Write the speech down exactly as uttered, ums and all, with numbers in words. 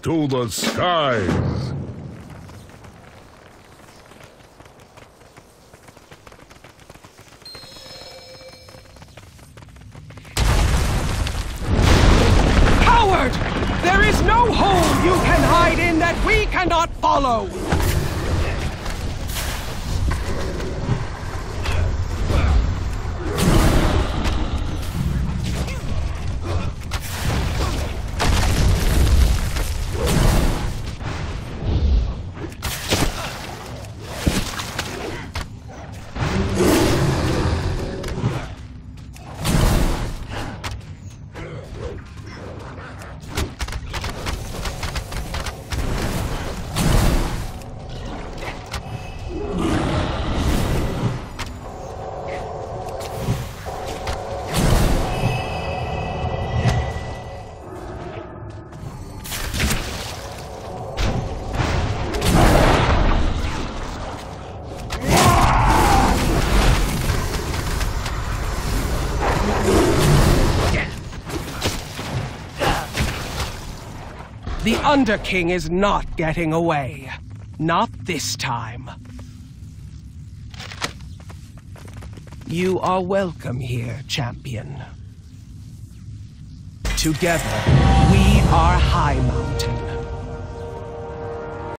to the skies. Coward! There is no hole you can hide in that we cannot follow! The Underking is not getting away. Not this time. You are welcome here, champion. Together, we are High Mountain.